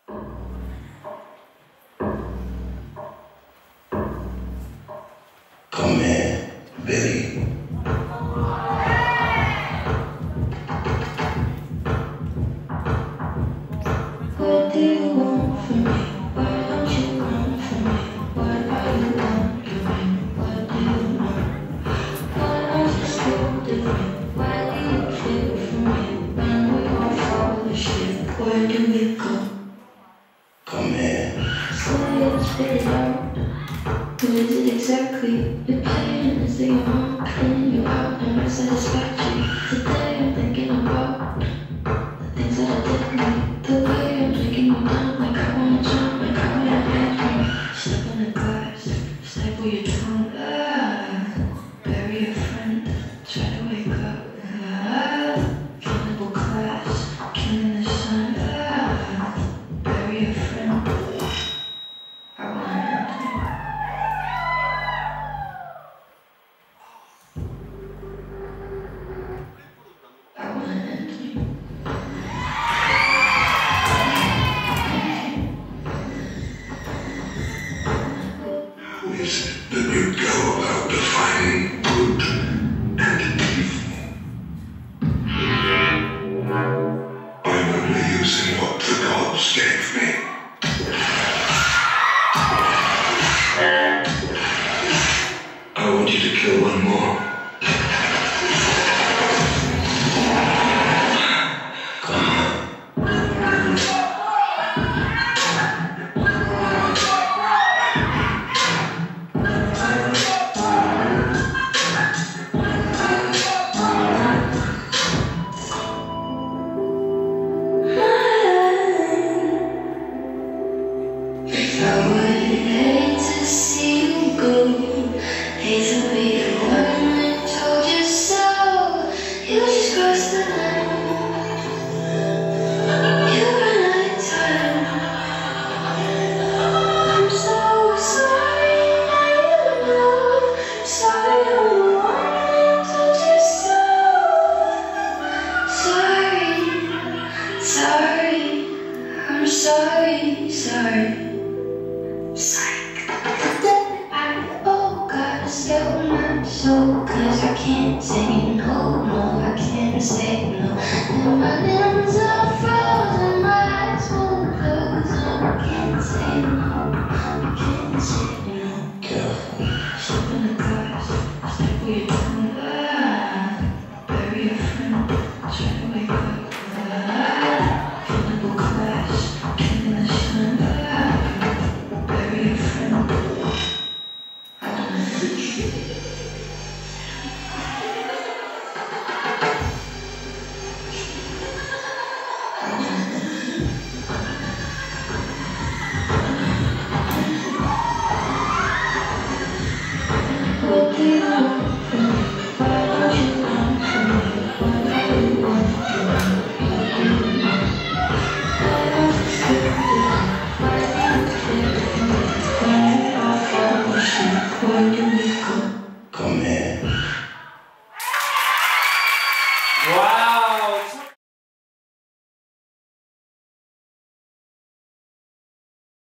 Come here, Billy. What do you want from me? Why don't you run from me? What are you wondering? What do you know? What else is still different? Why do you feel for me? When we all fall asleep, where do we go? Come here. Say it, spit it out. What is it exactly? You're playing as though your mom cleaning you out and I'm satisfactory. Today I'm thinking about the things that I didn't. The way I'm taking you down, like I wanna jump, like I wanna hit me. Step on the glass, stifle your tongue. Bury a friend, try to wake up. Cannibal class, killing the sun. Bury a friend. I wanna hurt you. I wanna end you. How is it that you go about defining good and evil? I'm only using what the gods gave me. I want you to kill one more. I would hate to see you go. Hate to be the one that told you so. You just crossed the line. You ran out of time. I'm so sorry, now you know. Sorry, I'm the one that told you so. Sorry, I'm sorry. Today I gotta sell my soul, 'cause I can't say no, I can't say no. And my limbs are frozen, my eyes won't close, and I can't say no. Careful. Step in the glass, step where your tongue. Bury a friend, try to wake up. Cannibal class, killing the sun. Bury a friend. I wanna hurt you. What do you want from me? Why don't you run from me? What do you want from me? What do you know? What else is still different? Why do you feel for me? When we all fall asleep, where do we